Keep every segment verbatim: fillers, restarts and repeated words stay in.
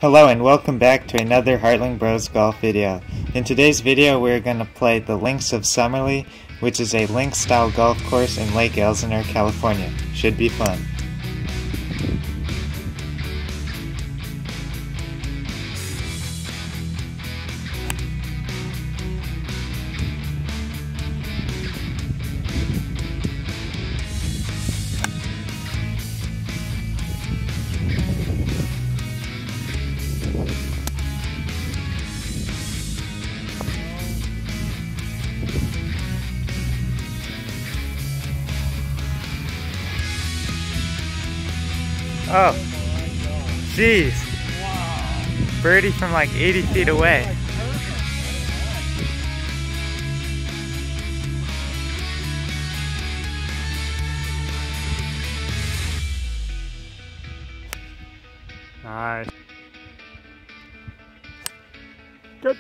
Hello and welcome back to another Hartling Bros Golf video. In today's video we're going to play the Links of Summerlee, which is a link style golf course in Lake Elsinore, California. Should be fun. Oh, jeez. Wow. Birdie from like eighty feet away. Nice. Good.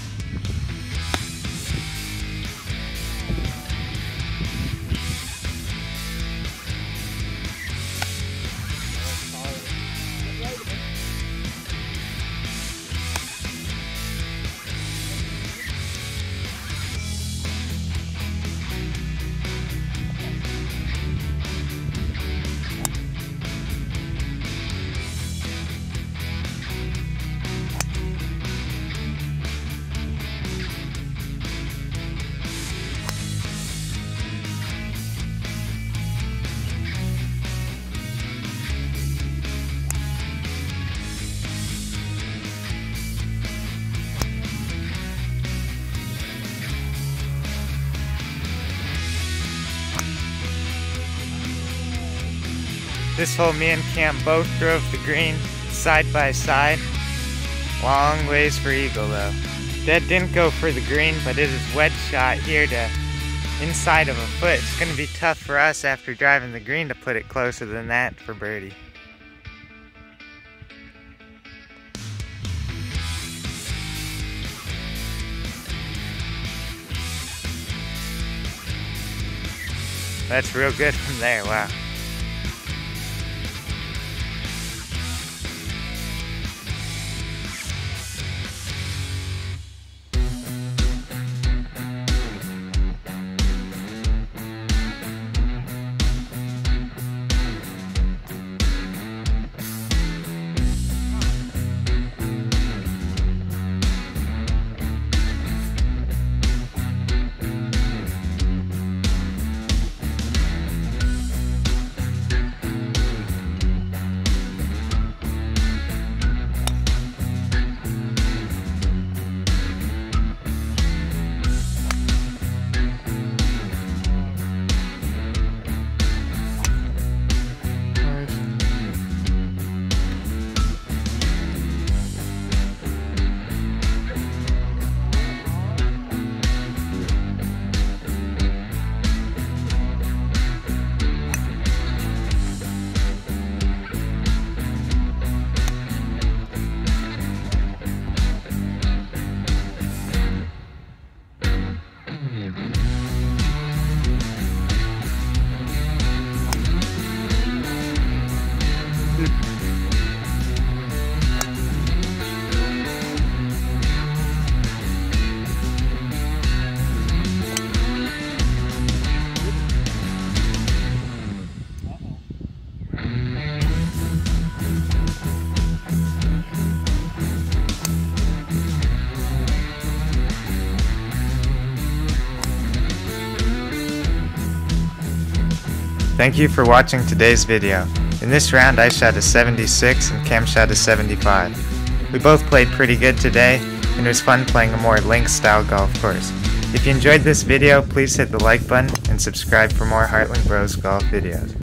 This hole, me and Cam both drove the green side by side. Long ways for eagle though. That didn't go for the green, but it is wedge shot here to inside of a foot. It's going to be tough for us after driving the green to put it closer than that for birdie. That's real good from there, wow. Thank you for watching today's video. In this round I shot a seventy-six and Cam shot a seventy-five. We both played pretty good today and it was fun playing a more link style golf course. If you enjoyed this video, please hit the like button and subscribe for more Hartling Bros golf videos.